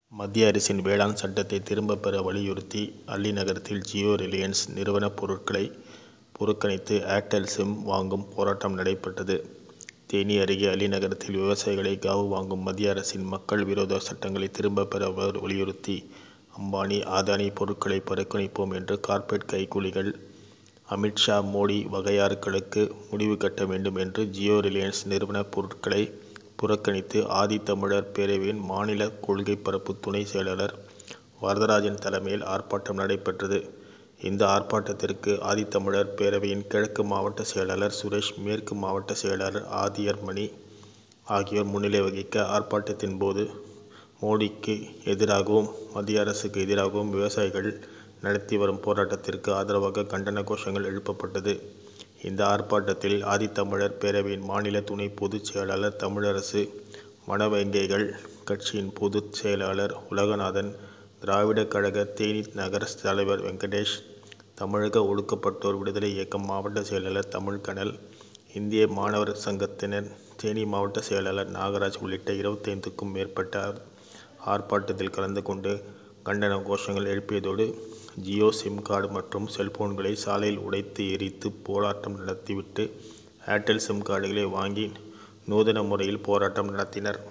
மத்திய அரசின் வேளாண் சட்டத்தை திரும்பப் பெற வலியுறுத்தி அல்லி நகரத்தில் ஜியோ ரிலையன்ஸ் நிறுவன பொருட்களை புறக்கணித்து ஏர்டெல் சிம் வாங்கும் போராட்டம் நடைபெற்றது. தேனி அருகே அல்லி நகரத்தில் விவசாயிகளை காவு வாங்கும் மத்திய அரசின் மக்கள் விரோத சட்டங்களை திரும்பப் பெற வலியுறுத்தி அம்பானி அதானி பொருட்களை புறக்கணிப்போம் என்று கார்ப்பரேட் கைக்கூலிகள் அமித்ஷா மோடி வகையார்களுக்கு முடிவு கட்ட வேண்டும் என்று ஜியோ ரிலையன்ஸ் நிறுவன பொருட்களை புறக்கணித்து ஆதித்தமிழர் பேரவையின் மாநில கொள்கை பரப்பு துணை செயலாளர் வரதராஜன் தலைமையில் ஆர்ப்பாட்டம் நடைபெற்றது. இந்த ஆர்ப்பாட்டத்திற்கு ஆதித்தமிழர் பேரவையின் கிழக்கு மாவட்ட செயலாளர் சுரேஷ், மேற்கு மாவட்ட செயலாளர் ஆதியர்மணி ஆகியோர் முன்னிலை வகிக்க, ஆர்ப்பாட்டத்தின் போது மோடிக்கு எதிராகவும் மத்திய அரசுக்கு எதிராகவும் விவசாயிகள் நடத்தி வரும் போராட்டத்திற்கு ஆதரவாக கண்டன கோஷங்கள் எழுப்பப்பட்டது. இந்த ஆர்ப்பாட்டத்தில் ஆதித்தமிழர் பேரவையின் மாநில துணை பொதுச் செயலாளர் தமிழரசு, வனவேங்கைகள் கட்சியின் பொதுச் செயலாளர் உலகந, திராவிட கழக தேனி நகர தலைவர் வெங்கடேஷ், தமிழக ஒடுக்கப்பட்டோர் விடுதலை இயக்கம் மாவட்ட செயலாளர் தமிழ்கனல், இந்திய மாணவர் சங்கத்தினர் தேனி மாவட்ட செயலாளர் நாகராஜ் உள்ளிட்ட 25க்கும் மேற்பட்டோர் ஆர்ப்பாட்டத்தில் கலந்து கொண்டு கண்டன கோஷங்கள் எழுப்பியதோடு, ஜியோ சிம் கார்டு மற்றும் செல்போன்களை சாலையில் உடைத்து எரித்து போராட்டம் நடத்திவிட்டு ஏர்டெல் சிம் கார்டுகளை வாங்கி நூதன முறையில் போராட்டம் நடத்தினர்.